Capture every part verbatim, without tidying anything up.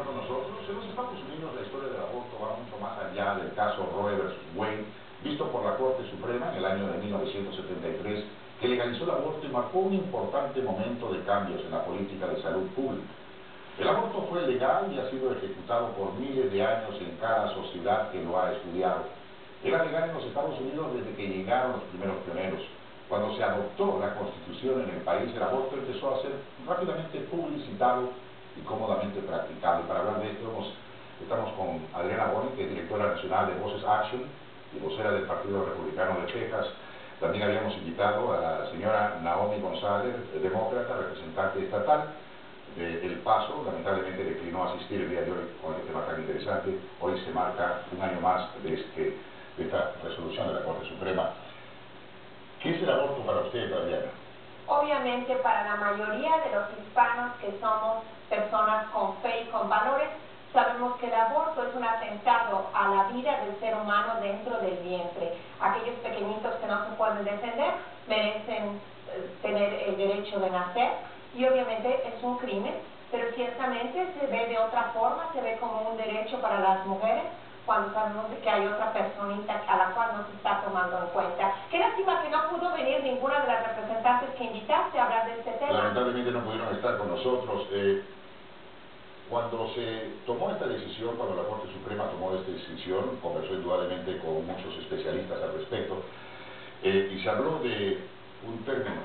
continuar con nosotros. En los Estados Unidos la historia del aborto va mucho más allá del caso Roe versus Wade, visto por la Corte Suprema en el año de mil novecientos setenta y tres, que legalizó el aborto y marcó un importante momento de cambios en la política de salud pública. El aborto fue legal y ha sido ejecutado por miles de años en cada sociedad que lo ha estudiado. Era legal en los Estados Unidos desde que llegaron los primeros pioneros. Cuando se adoptó la Constitución en el país, el aborto empezó a ser rápidamente publicitado y cómodamente practicado. Y para hablar de esto hemos, estamos con Adriana Boni, que es directora nacional de Voces Action y vocera del Partido Republicano de Texas. También habíamos invitado a la señora Naomi González, demócrata, representante estatal de El Paso. Lamentablemente declinó asistir el día de hoy con este tema tan interesante. Hoy se marca un año más de, este, de esta resolución de la Corte Suprema. ¿Qué es el aborto para usted, Adriana? Obviamente para la mayoría de los hispanos que somos personas con fe y con valores, sabemos que el aborto es un atentado a la vida del ser humano dentro del vientre. Aquellos pequeñitos que no se pueden defender merecen eh, tener el derecho de nacer y obviamente es un crimen, pero ciertamente se ve de otra forma, se ve como un derecho para las mujeres, cuando sabemos que hay otra personita a la cual no se está tomando en cuenta. Qué lástima que no pudo venir ninguna de las representantes que invitaste a hablar de este tema. Lamentablemente no pudieron estar con nosotros. Eh, cuando se tomó esta decisión, cuando la Corte Suprema tomó esta decisión, conversó indudablemente con muchos especialistas al respecto, eh, y se habló de un término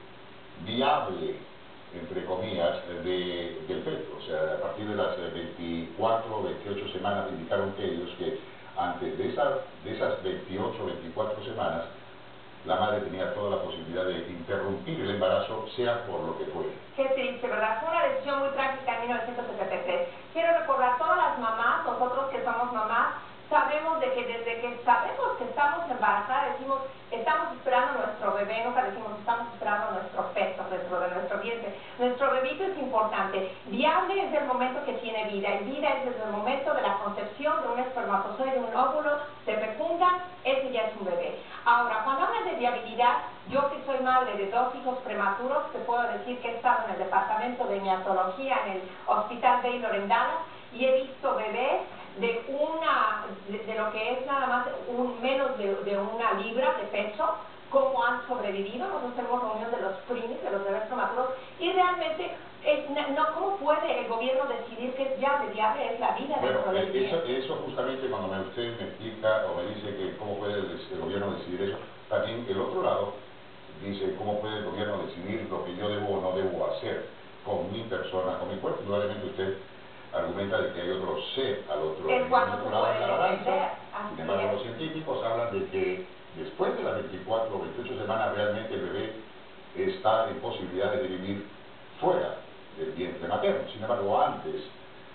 viable, entre comillas, de, del feto. O sea, a partir de las veinticuatro o veintiocho semanas indicaron que ellos que antes de, esa, de esas veintiocho o veinticuatro semanas la madre tenía toda la posibilidad de interrumpir el embarazo, sea por lo que fuera. Qué triste, ¿verdad? Fue una decisión muy trágica en mil novecientos setenta y tres. Quiero recordar a todas las mamás, nosotros que somos mamás, sabemos de que desde que sabemos que estamos embarazadas, decimos, estamos esperando nuestro bebé, nunca decimos, estamos esperando nuestro feto dentro de nuestro vientre. Nuestro bebito es importante. Viable es el momento que tiene vida, y vida es desde el momento de la concepción de un espermatozoide, de un óvulo, se fecunda, ese ya es un bebé. Ahora, cuando hablan de viabilidad, yo que soy madre de dos hijos prematuros, te puedo decir que he estado en el departamento de neonatología en el Hospital Baylor en Dallas, y he visto bebés de una, de, de lo que es nada más un menos de, de una libra de peso, cómo han sobrevivido. Nosotros tenemos reunión de los primis, de los bebés prematuros, y realmente es, no, ¿cómo puede el gobierno decidir que es viable? Viable es la vida bueno, dentro del eso, vientre. eso justamente cuando me, usted me explica o me dice que cómo puede el, el gobierno decidir eso, también el otro lado dice cómo puede el gobierno decidir lo que yo debo o no debo hacer con mi persona, con mi cuerpo. Indudablemente usted argumenta de que hay otro ser al otro, el cual no otro se lado puede de la balanza. defender. Sin embargo, los científicos hablan de que después de las veinticuatro o veintiocho semanas realmente el bebé está en posibilidades de vivir fuera del vientre materno. Sin embargo, antes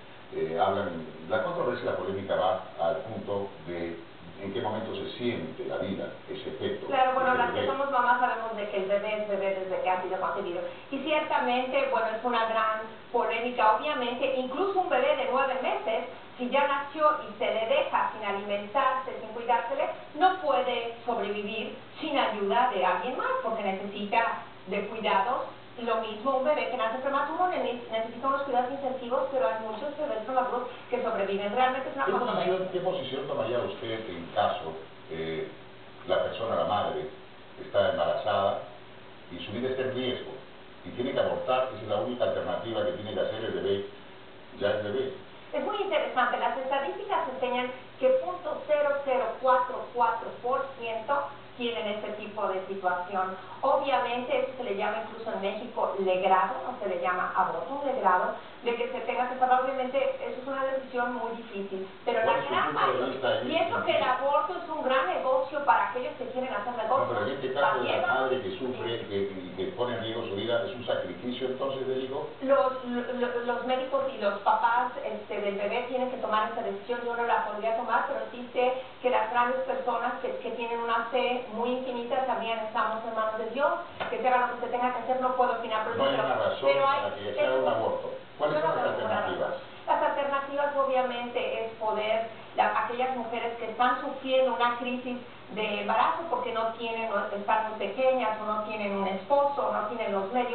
eh, hablan, la controversia y la polémica va al punto de en qué momento se siente la vida, ese efecto. Claro, bueno, las que somos mamás sabemos de que el bebé es bebé desde que ha sido concebido. Y ciertamente, bueno, es una gran polémica. Obviamente, incluso un bebé de nueve meses, si ya nació y se le deja sin alimentarse, sin cuidársele, no puede sobrevivir sin ayuda de alguien más, porque necesita de cuidados. Lo mismo un bebé que nace prematuro necesita unos cuidados intensivos, pero hay muchos bebés prematuros que sobreviven. Realmente es una ¿Qué controversia. posición, ¿Qué posición tomaría usted en caso eh, la persona, la madre, está embarazada y su vida está en riesgo y tiene que abortar? Esa es la única alternativa que tiene que hacer el bebé, ya es bebé. Es muy interesante, las estadísticas enseñan que cero punto cero cero cuatro cuatro por ciento tienen este tipo de situación. Obviamente eso se le llama incluso en México legrado, no se le llama aborto, un legrado, de que se tenga que saber. Obviamente eso es una decisión muy difícil, pero la gran mayoría, y eso que el aborto es un gran negocio para aquellos que quieren hacer negocio. No, pero en este caso de la madre que sufre que, y que pone en riesgo su vida, ¿es un sacrificio entonces del hijo? Los, los, los médicos y los papás este, del bebé tienen que tomar esa decisión. Yo no la podría tomar, pero sí sé que las grandes personas que, que tienen una fe muy infinita sabrían, estamos en manos de Dios, que se haga lo que se tenga que hacer. No puedo opinar, pero no hay pero, una razón pero hay, para que se haga un aborto. ¿Cuáles son las alternativas? Las alternativas obviamente es poder, la, aquellas mujeres que están sufriendo una crisis de embarazo porque no tienen, están muy pequeñas o no tienen un esposo o no tienen los medios,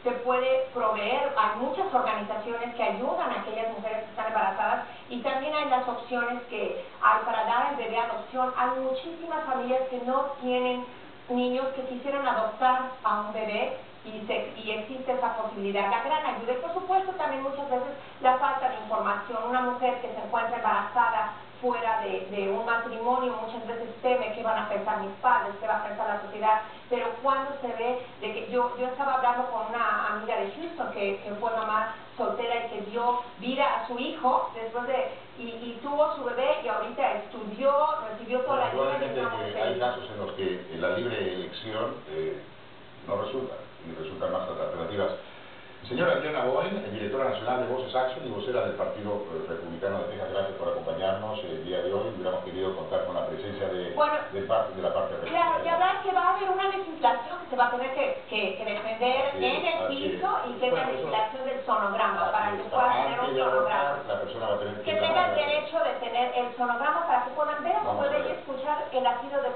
se puede proveer. Hay muchas organizaciones que ayudan a aquellas mujeres que están embarazadas y también hay las opciones que hay para dar el bebé a adopción. Hay muchísimas familias que no tienen niños que quisieran adoptar a un bebé y, se, y existe esa posibilidad, la gran ayuda. Y por supuesto también muchas veces la falta de información. Una mujer que se encuentra embarazada fuera de, de un matrimonio muchas veces teme qué van a pensar mis padres, qué va a pensar la sociedad, pero cuando se ve de que yo, yo estaba hablando con una amiga de Houston que, que fue mamá soltera y que dio vida a su hijo después de, y, y tuvo su bebé y ahorita estudió, recibió toda la ayuda y está muy que feliz. hay casos en los que la libre elección eh, no resulta, y resultan más alternativas. Señora Adriana Bowen, directora nacional de Voces Action y vocera del Partido Republicano de Texas, gracias por acompañarnos el día de hoy. Hubiéramos querido contar con la presencia de, bueno, de, parte, de la parte republicana. Claro, y hablar que va a haber una legislación que se va a tener que, que, que defender así en es, el piso es. y que bueno, es la legislación eso, del sonograma, para que está. pueda Antes tener un de sonograma. abortar, la persona va a tener que, Que tenga el derecho de tener el sonograma para que puedan ver a su bebé y escuchar el latido de